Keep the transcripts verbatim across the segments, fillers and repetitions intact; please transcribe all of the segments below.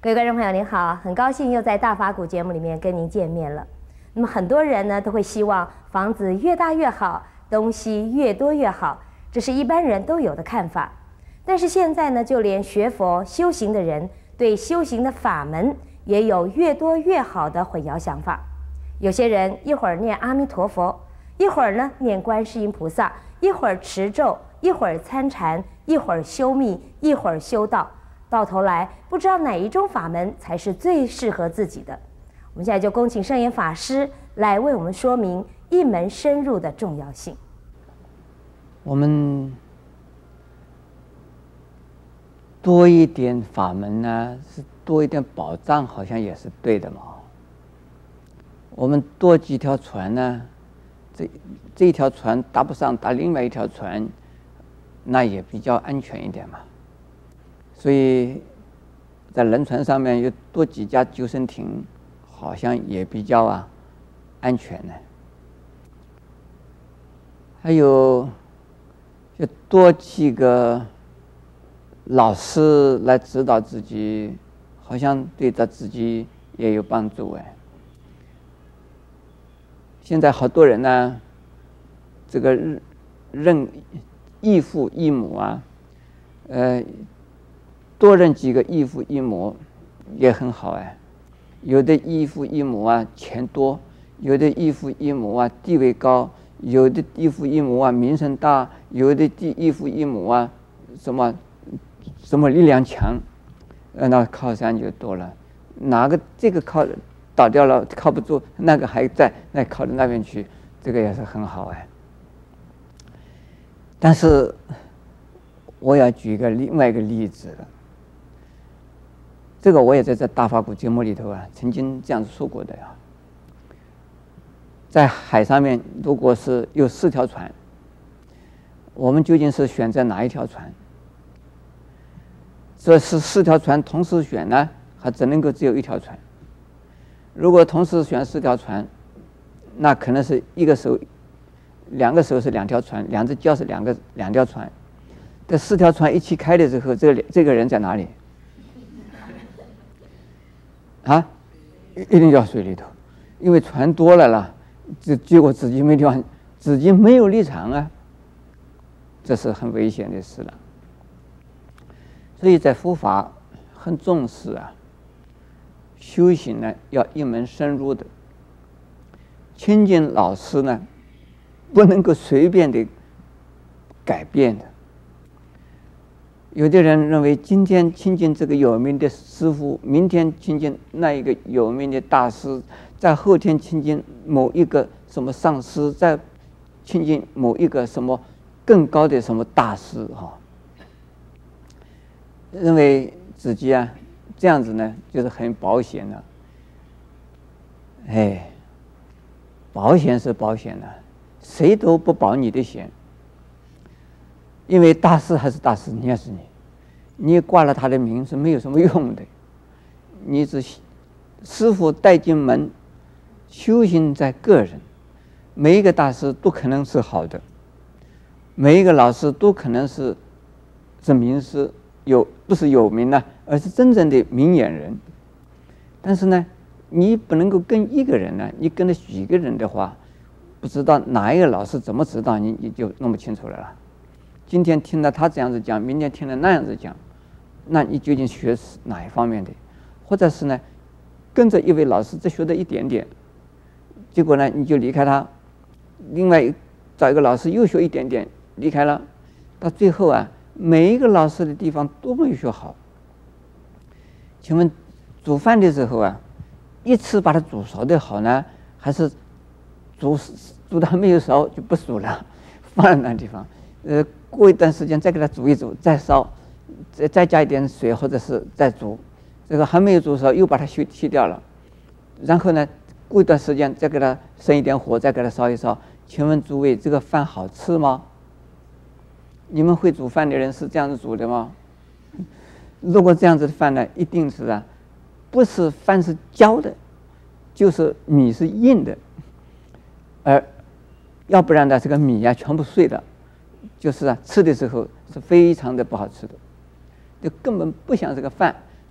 各位观众朋友您好，很高兴又在大法古节目里面跟您见面了。那么很多人呢都会希望房子越大越好，东西越多越好，这是一般人都有的看法。但是现在呢，就连学佛修行的人对修行的法门也有越多越好的混淆想法。有些人一会儿念阿弥陀佛，一会儿呢念观世音菩萨，一会儿持咒，一会儿参禅，一会儿修密，一会儿修道，到头来不知道哪一种法门才是最适合自己的。我们现在就恭请圣严法师来为我们说明一门深入的重要性。 我们多一点法门呢，是多一点保障，好像也是对的嘛。我们多几条船呢，这这一条船搭不上搭另外一条船，那也比较安全一点嘛。所以在轮船上面有多几家救生艇，好像也比较啊安全呢。还有就多几个老师来指导自己，好像对他自己也有帮助哎。现在好多人呢，这个认异父异母啊，呃，多认几个异父异母也很好哎。有的异父异母啊钱多，有的异父异母啊地位高，有的异父异母啊名声大，有的异父异母啊什么什么力量强，呃，那靠山就多了。哪个这个靠倒掉了靠不住，那个还在，那靠到那边去，这个也是很好哎。但是我要举一个另外一个例子了，这个我也在这大法古节目里头啊曾经这样子说过的呀。在海上面，如果是有四条船，我们究竟是选择哪一条船？这是四条船同时选呢，还只能够只有一条船？如果同时选四条船，那可能是一个手，两个手是两条船，两只脚是两个两条船。这四条船一起开的时候，这个这个人在哪里？啊，一定要水里头，因为船多了啦，这结果自己没地方，自己没有立场啊，这是很危险的事了。所以在佛法很重视啊。修行呢，要一门深入的。亲近老师呢，不能够随便的改变的。有的人认为，今天亲近这个有名的师傅，明天亲近那一个有名的大师，在后天亲近某一个什么上师，再亲近某一个什么更高的什么大师哈，认为自己啊。这样子呢，就是很保险的。哎，保险是保险的，谁都不保你的险。因为大师还是大师，你也是你，你挂了他的名是没有什么用的。你只师傅带进门，修行在个人。每一个大师都可能是好的，每一个老师都可能是是名师。有不是有名呢，而是真正的明眼人。但是呢，你不能够跟一个人呢，你跟了几个人的话，不知道哪一个老师怎么指导你，你就弄不清楚了啦。今天听了他这样子讲，明天听了那样子讲，那你究竟学哪一方面的？或者是呢，跟着一位老师只学的一点点，结果呢你就离开他，另外找一个老师又学一点点，离开了，到最后啊。每一个老师的地方都没有学好。请问煮饭的时候啊，一次把它煮熟的好呢，还是煮煮到没有熟就不熟了，放在那地方，呃，过一段时间再给它煮一煮，再烧，再再加一点水，或者是再煮，这个还没有煮熟又把它去去掉了，然后呢，过一段时间再给它生一点火，再给它烧一烧。请问诸位，这个饭好吃吗？你们会煮饭的人是这样子煮的吗？如果这样子的饭呢，一定是啊，不是饭是焦的，就是米是硬的，而要不然呢，这个米呀、啊、全部碎的，就是啊，吃的时候是非常的不好吃的，就根本不像这个饭。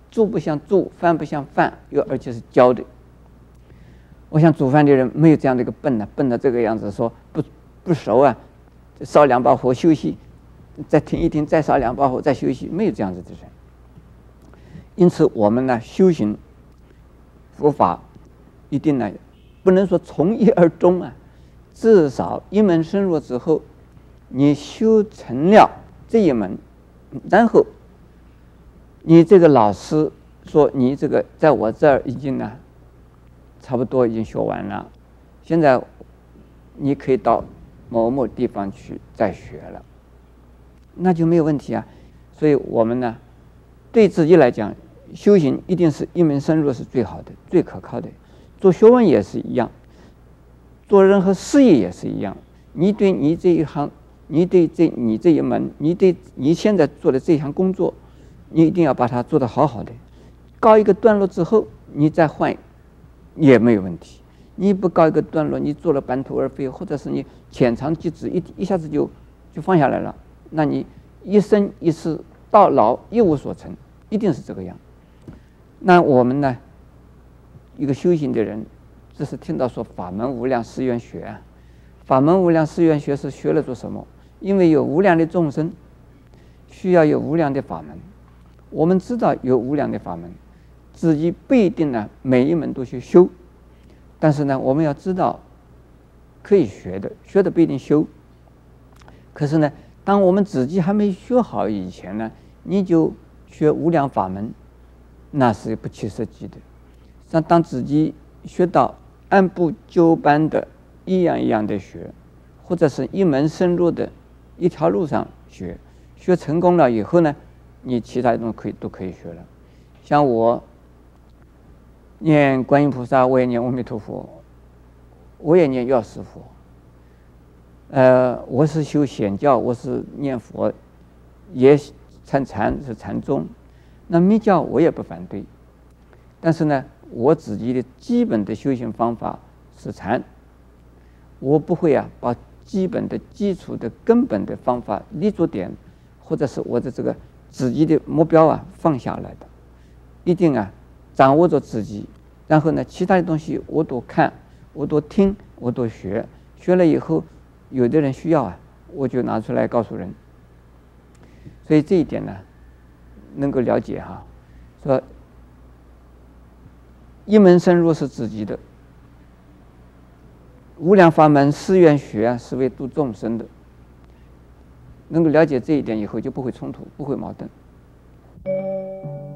煮不像煮，饭不像饭，又而且是教的。我想煮饭的人没有这样的一个笨呢，笨到这个样子说不不熟啊，烧两把火休息，再停一停，再烧两把火再休息，没有这样子的人。因此我们呢修行佛法，一定呢不能说从一而终啊，至少一门深入之后，你修成了这一门，然后你这个老师说你这个在我这儿已经呢差不多已经学完了，现在你可以到某某地方去再学了，那就没有问题啊。所以我们呢对自己来讲，修行一定是一门深入是最好的、最可靠的。做学问也是一样，做任何事业也是一样。你对你这一行，你对这你这一门，你对你现在做的这一项工作，你一定要把它做得好好的。告一个段落之后，你再换也没有问题。你不告一个段落，你做了半途而废，或者是你浅尝即止，一一下子就就放下来了，那你一生一世到老一无所成，一定是这个样。那我们呢，一个修行的人，这是听到说法门无量誓愿学啊，法门无量誓愿学是学了做什么？因为有无量的众生，需要有无量的法门。我们知道有无量的法门，自己不一定呢每一门都去修，但是呢，我们要知道可以学的，学的不一定修。可是呢，当我们自己还没学好以前呢，你就学无量法门，那是不切实际的。像当自己学到按部就班的一样一样的学，或者是一门深入的一条路上学，学成功了以后呢，你其他的东西可以都可以学了。像我念观音菩萨，我也念阿弥陀佛，我也念药师佛。呃，我是修显教，我是念佛，也参禅是禅宗。那密教我也不反对，但是呢，我自己的基本的修行方法是禅，我不会啊把基本的基础的根本的方法立足点，或者是我的这个自己的目标啊放下来的，一定啊掌握着自己，然后呢，其他的东西我都看，我都听，我都学，学了以后，有的人需要啊，我就拿出来告诉人。所以这一点呢，能够了解哈，说一门深入是自己的，无量法门誓愿学啊，是为度众生的。能够了解这一点以后，就不会冲突，不会矛盾。